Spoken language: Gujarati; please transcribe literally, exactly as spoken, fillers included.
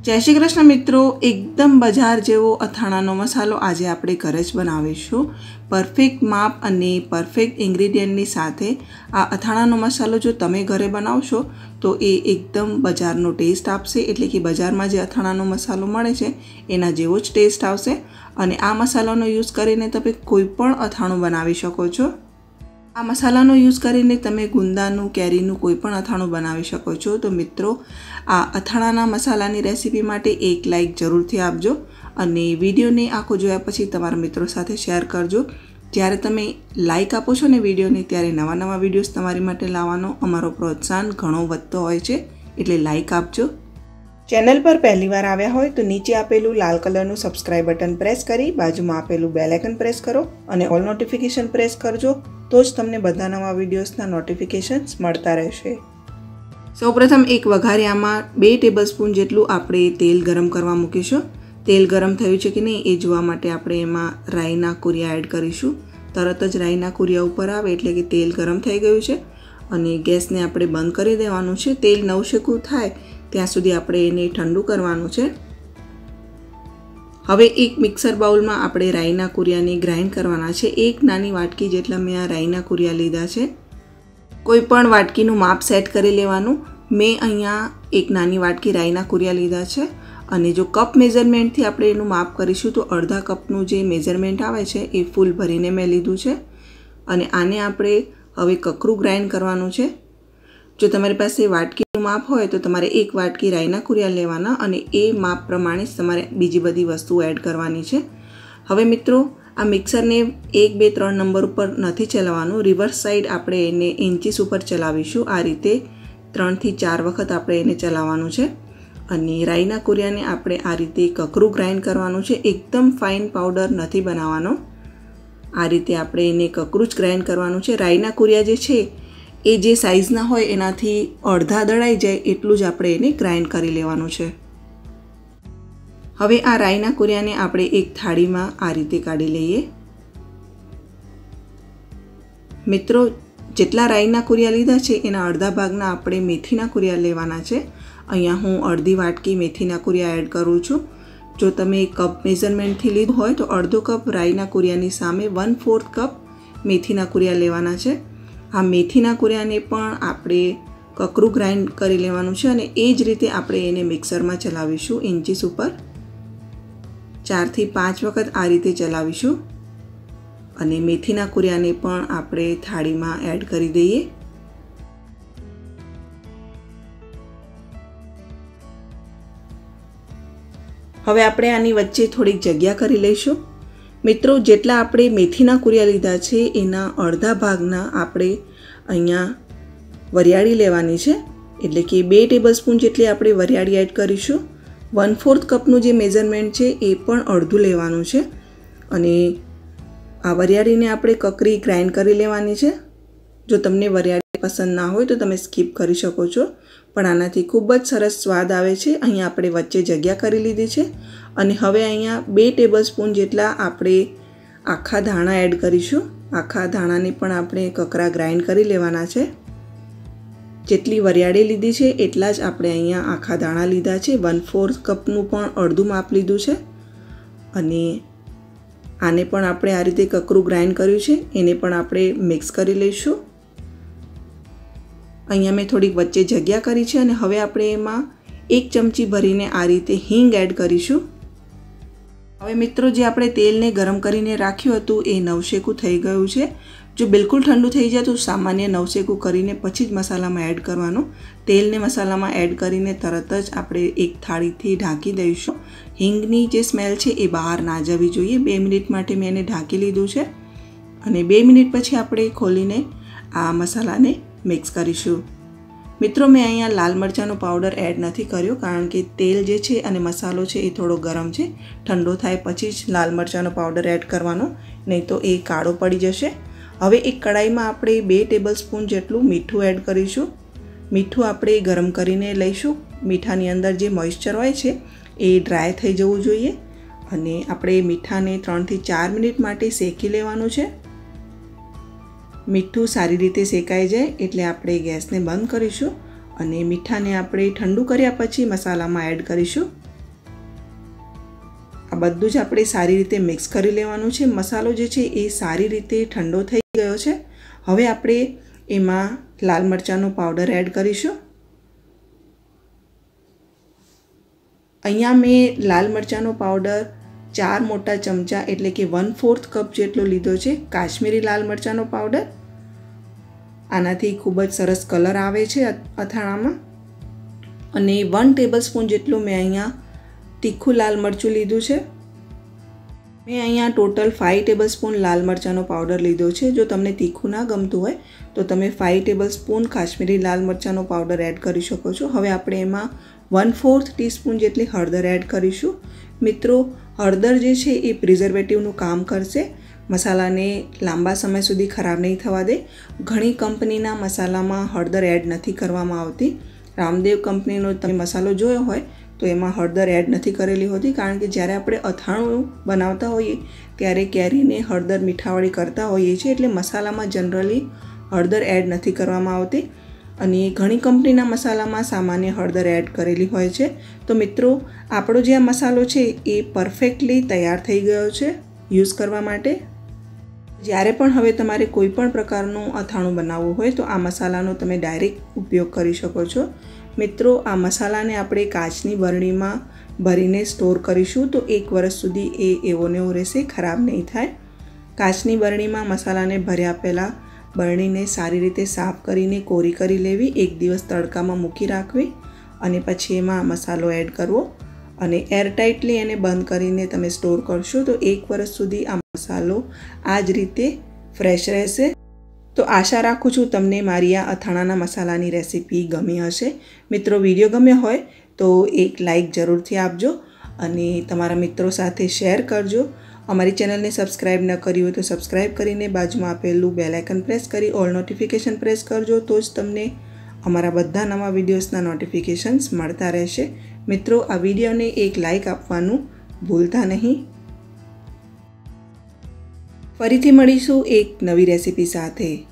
जय श्री कृष्ण मित्रों, एकदम बजार जेवो અથાણાનો मसालो आज આપણે ઘરે જ બનાવીશું। परफेक्ट माप અને परफेक्ट ઇન્ગ્રેડિયન્ટની સાથે આ અથાણાનો મસાલો જો તમે ઘરે બનાવશો તો એ એકદમ બજારનો ટેસ્ટ આપશે, એટલે કે બજારમાં જે અથાણાનો મસાલો મળે છે એના જેવો જ ટેસ્ટ આવશે। અને આ મસાલાનો યુઝ કરીને તમે કોઈ પણ અથાણું બનાવી શકો છો। આ મસાલાનો યુઝ કરીને તમે ગુંદાનું, કેરીનું કોઈ પણ અથાણું બનાવી શકો છો। તો મિત્રો, આ અથાણાના મસાલાની રેસીપી માટે એક લાઈક જરૂરથી આપજો અને વિડીયોને આખો જોયા પછી તમારા મિત્રો સાથે શેર કરજો। જ્યારે તમે લાઈક આપો છો ને વિડીયોને, ત્યારે નવા નવા વિડીયોઝ તમારી માટે લાવવાનો અમારો પ્રોત્સાહન ઘણો વધતો હોય છે, એટલે લાઈક આપજો। ચેનલ પર પહેલીવાર આવ્યા હોય તો નીચે આપેલું લાલ કલરનું સબસ્ક્રાઇબ બટન પ્રેસ કરી બાજુમાં આપેલું બેલ આઇકન પ્રેસ કરો અને ઓલ નોટિફિકેશન પ્રેસ કરજો, તો જ તમને બધા નવા વિડીયોઝના નોટિફિકેશન્સ મળતા રહેશે। સૌપ્રથમ એક વઘારિયામાં બે ટેબલસ્પૂન જેટલું આપણે તેલ ગરમ કરવા મૂકીશું। તેલ ગરમ થયું છે કે નહીં એ જોવા માટે આપણે એમાં રાઈના કુરિયા એડ કરીશું। તરત જ રાઈના કુરિયા ઉપર આવે એટલે કે તેલ ગરમ થઈ ગયું છે અને ગેસને આપણે બંધ કરી દેવાનું છે। તેલ નવશેકું થાય ત્યાં સુધી આપણે એને ઠંડુ કરવાનું છે। હવે એક મિક્સર બાઉલમાં આપણે રાઈના કુરિયાને ગ્રાઇન્ડ કરવાના છે। એક નાની વાટકી જેટલા મેં આ રાઈના કુરિયા લીધા છે। કોઈ પણ વાટકીનું માપ સેટ કરી લેવાનું। મેં અહીંયા એક નાની વાટકી રાઈના કુરિયા લીધા છે અને જો કપ મેઝરમેન્ટથી આપણે એનું માપ કરીશું તો અડધા કપનું જે મેઝરમેન્ટ આવે છે એ ફૂલ ભરીને મેં લીધું છે અને આને આપણે હવે કકરું ગ્રાઇન્ડ કરવાનું છે। જો તમારી પાસે વાટકીનું માપ હોય તો તમારે એક વાટકી રાઈના કુરિયા લેવાના અને એ માપ પ્રમાણે જ તમારે બીજી બધી વસ્તુઓ એડ કરવાની છે। હવે મિત્રો, આ મિક્સરને એક બે ત્રણ નંબર ઉપર નથી ચલાવવાનું, રિવર્સ સાઈડ આપણે એને ઇન્ચીસ ઉપર ચલાવીશું। આ રીતે ત્રણથી ચાર વખત આપણે એને ચલાવવાનું છે અને રાઈના કુરિયાને આપણે આ રીતે કકરું ગ્રાઇન્ડ કરવાનું છે। એકદમ ફાઇન પાવડર નથી બનાવવાનો, આ રીતે આપણે એને કકરું જ ગ્રાઇન્ડ કરવાનું છે। રાઈના કુરિયા જે છે એ જે સાઇઝના હોય એનાથી અડધા દળાઈ જાય એટલું જ આપણે એને ગ્રાઇન્ડ કરી લેવાનું છે। હવે આ રાઈના કુરિયાને આપણે એક થાળીમાં આ રીતે કાઢી લઈએ। મિત્રો, જેટલા રાઈના કુરિયા લીધા છે એના અડધા ભાગના આપણે મેથીના કુરિયા લેવાના છે। અહીંયા હું અડધી વાટકી મેથીના કુરિયા એડ કરું છું। જો તમે કપ મેઝરમેન્ટથી લીધું હોય તો અડધો કપ રાઈના કુરિયાની સામે વન ફોર્થ કપ મેથીના કુરિયા લેવાના છે। આ મેથીના કુરિયાને પણ આપણે કકરું ગ્રાઇન્ડ કરી લેવાનું છે અને એ જ રીતે આપણે એને મિક્સરમાં ચલાવીશું। ઇન્ચીસ ઉપર ચારથી પાંચ વખત આ રીતે ચલાવીશું અને મેથીના કુરિયાને પણ આપણે થાળીમાં એડ કરી દઈએ। હવે આપણે આની વચ્ચે થોડીક જગ્યા કરી લઈશું। મિત્રો, જેટલા આપણે મેથીના કુરિયા લીધા છે એના અડધા ભાગના આપણે અહીંયા વરિયાળી લેવાની છે, એટલે કે બે ટેબલસ્પૂન જેટલી આપણે વરિયાળી એડ કરીશું। વન ફોર્થ કપનું જે મેઝરમેન્ટ છે એ પણ અડધું લેવાનું છે અને આ વરિયાળીને આપણે કકરી ગ્રાઇન્ડ કરી લેવાની છે। જો તમને વરિયાળી પસંદ ના હોય તો તમે સ્કીપ કરી શકો છો, પણ આનાથી ખૂબ જ સરસ સ્વાદ આવે છે। અહીંયા આપણે વચ્ચે જગ્યા કરી લીધી છે અને હવે અહીંયા બે ટેબલસ્પૂન જેટલા આપણે આખા ધાણા એડ કરીશું। આખા ધાણાને પણ આપણે કકરા ગ્રાઇન્ડ કરી લેવાના છે। જેટલી વરિયાળી લીધી છે એટલા જ આપણે અહીંયા આખા ધાણા લીધા છે। વન ફોર્થ કપનું પણ અડધું માપ લીધું છે અને આને પણ આપણે આ રીતે કકરું ગ્રાઇન્ડ કર્યું છે, એને પણ આપણે મિક્સ કરી લઈશું। અહીંયા મેં થોડીક વચ્ચે જગ્યા કરી છે અને હવે આપણે એમાં એક ચમચી ભરીને આ રીતે હિંગ એડ કરીશું। હવે મિત્રો, જે આપણે તેલને ગરમ કરીને રાખ્યું હતું એ નવશેકું થઈ ગયું છે। જો બિલકુલ ઠંડુ થઈ જાય તો સામાન્ય નવશેકું કરીને પછી જ મસાલામાં એડ કરવાનું। તેલને મસાલામાં એડ કરીને તરત જ આપણે એક થાળીથી ઢાંકી દઈશું। હિંગની જે સ્મેલ છે એ બહાર ના જવી જોઈએ। બે મિનિટ માટે મેં એને ઢાંકી લીધું છે અને બે મિનિટ પછી આપણે ખોલીને આ મસાલાને મિક્સ કરીશું। મિત્રો, મેં અહીંયા લાલ મરચાંનો પાવડર એડ નથી કર્યો કારણ કે તેલ જે છે અને મસાલો છે એ થોડો ગરમ છે। ઠંડો થાય પછી જ લાલ મરચાંનો પાવડર એડ કરવાનો, નહીં તો એ કાળો પડી જશે। હવે એક કડાઈમાં આપણે બે ટેબલસ્પૂન જેટલું મીઠું એડ કરીશું। મીઠું આપણે ગરમ કરીને લઈશું। મીઠાની અંદર જે મોઇસ્ચર હોય છે એ ડ્રાય થઈ જવું જોઈએ અને આપણે મીઠાને ત્રણથી ચાર મિનિટ માટે શેકી લેવાનું છે। મીઠું સારી રીતે શેકાઈ જાય એટલે આપણે ગેસને બંધ કરીશું અને મીઠાને આપણે ઠંડુ કર્યા પછી મસાલામાં એડ કરીશું। બધું જ આપણે સારી રીતે મિક્સ કરી લેવાનું છે। મસાલો જે છે એ સારી રીતે ઠંડો થઈ ગયો છે। હવે આપણે એમાં લાલ મરચાંનો પાવડર એડ કરીશું। અહીંયા મેં લાલ મરચાંનો પાવડર ચાર મોટા ચમચા એટલે કે વન ફોર્થ કપ જેટલો લીધો છે। કાશ્મીરી લાલ મરચાંનો પાવડર, આનાથી ખૂબ જ સરસ કલર આવે છે અથાણામાં। અને વન ટેબલ સ્પૂન જેટલું મેં અહીંયા તીખું લાલ મરચું લીધું છે। મેં અહીંયા ટોટલ ફાઇવ ટેબલ સ્પૂન લાલ મરચાંનો પાવડર લીધો છે। જો તમને તીખું ના ગમતું હોય તો તમે ફાઇવ ટેબલ સ્પૂન કાશ્મીરી લાલ મરચાંનો પાવડર એડ કરી શકો છો। હવે આપણે એમાં વન ફોર્થ ટીસ્પૂન જેટલી હળદર એડ કરીશું। મિત્રો, હળદર જે છે એ પ્રિઝર્વેટિવનું કામ કરશે, મસાલાને લાંબા સમય સુધી ખરાબ નહીં થવા દે। ઘણી કંપનીના મસાલામાં હળદર એડ નથી કરવામાં આવતી। રામદેવ કંપનીનો તમે મસાલો જોયો હોય તો એમાં હળદર એડ નથી કરેલી હોતી, કારણ કે જ્યારે આપણે અથાણું બનાવતા હોઈએ ત્યારે કેરીને હળદર મીઠાવાળી કરતા હોઈએ છીએ, એટલે મસાલામાં જનરલી હળદર એડ નથી કરવામાં આવતી। અને ઘણી કંપનીના મસાલામાં સામાન્ય હળદર એડ કરેલી હોય છે। તો મિત્રો, આપણો જે આ મસાલો છે એ પરફેક્ટલી તૈયાર થઈ ગયો છે યુઝ કરવા માટે। જ્યારે પણ હવે તમારે કોઈ પણ પ્રકારનું અથાણું બનાવવું હોય તો આ મસાલાનો તમે ડાયરેક્ટ ઉપયોગ કરી શકો છો। મિત્રો, આ મસાલાને આપણે કાચની બરણીમાં ભરીને સ્ટોર કરીશું તો એક વર્ષ સુધી એ એવો ને એવો રહેશે, ખરાબ નહીં થાય। કાચની બરણીમાં મસાલાને ભર્યા પહેલાં બરણીને સારી રીતે સાફ કરીને કોરી કરી લેવી, એક દિવસ તડકામાં મૂકી રાખવી અને પછી એમાં મસાલો એડ કરવો અને એરટાઇટલી એને બંધ કરીને તમે સ્ટોર કરશો તો એક વર્ષ સુધી આ મસાલો આ જ રીતે ફ્રેશ રહેશે। તો આશા રાખું છું તમને મારી આ અથાણાના મસાલાની રેસીપી ગમી હશે। મિત્રો, વિડીયો ગમ્યો હોય તો એક લાઈક જરૂરથી આપજો અને તમારા મિત્રો સાથે શેર કરજો। અમારી ચેનલને સબસ્ક્રાઈબ ન કરી હોય તો સબસ્ક્રાઈબ કરીને બાજુમાં આપેલું બેલ આઇકન પ્રેસ કરી ઓલ નોટિફિકેશન પ્રેસ કરજો, તો જ તમને અમારા બધા નવા વિડીયોઝના નોટિફિકેશન્સ મળતા રહેશે। મિત્રો, આ વિડીયોને એક લાઈક આપવાનું ભૂલતા નહીં। ફરીથી મળીશું એક નવી રેસીપી સાથે।